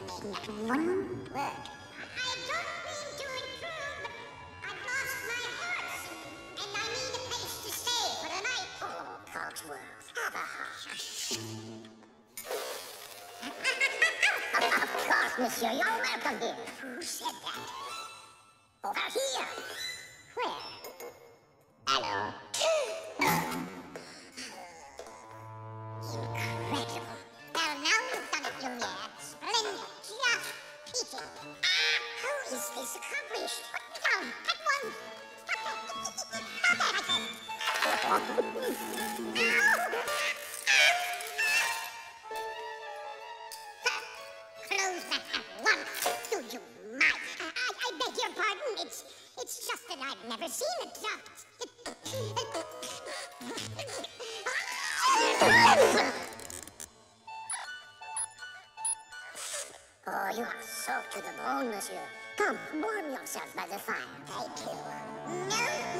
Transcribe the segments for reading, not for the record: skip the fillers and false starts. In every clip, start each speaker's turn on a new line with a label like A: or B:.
A: Not one word. I don't mean to intrude, but I've lost my horse, and I need a place to stay for the night. Oh, Cogsworth, have a hush. Of course, monsieur, you're welcome here. Who said that? Over here. Where? Hello. Incredible. Well, now you've done it, Lumiere. Splendid. Just peachy. How is this accomplished? Put down. At once. Stop that. Stop that, I said. Close that at once. Do you mind? I beg your pardon. It's just that I've never seen it. Oh, you are soaked to the bone, monsieur. Come, warm yourself by the fire. Thank you. No.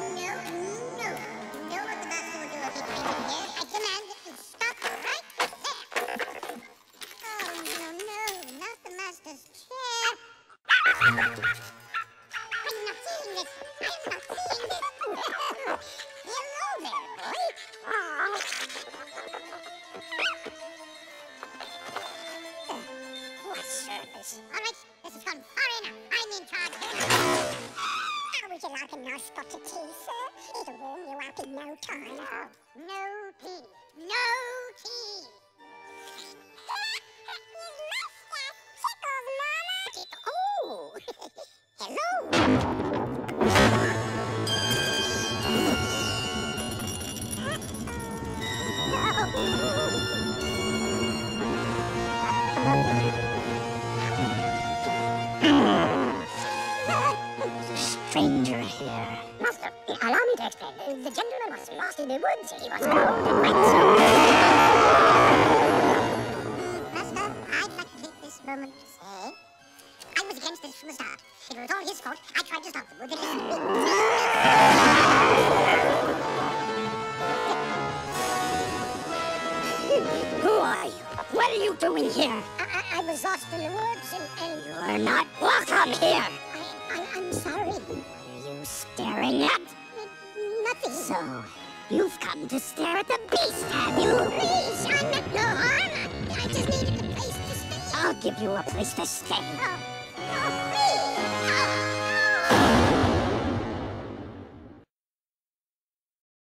A: No one the master will do if he finds you here. I command that you stop right there. Oh, no, not the master's chair. I'm not seeing this. Hello there, boy. What service? All right, this has gone far enough. I'm in charge here. Would you like a nice spot of tea, sir? It'll warm you up in no time. No tea. No tea. Oh, hello. Stranger here. Master, allow me to explain. The gentleman was lost in the woods. He was cold and wet, so... Master, I'd like to take this moment to say I was against this from the start. It was all his fault. I tried to stop the wood. Who are you? What are you doing here? I was lost in the woods and... You're not welcome here. I'm sorry. What are you staring at? Nothing. So, you've come to stare at the beast, have you? Please, I meant no harm. I just needed a place to stay. I'll give you a place to stay. Oh.